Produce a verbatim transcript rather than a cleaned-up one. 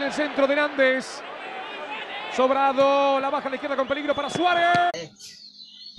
el centro de Nández. Sobrado, la baja a la izquierda con peligro para Suárez.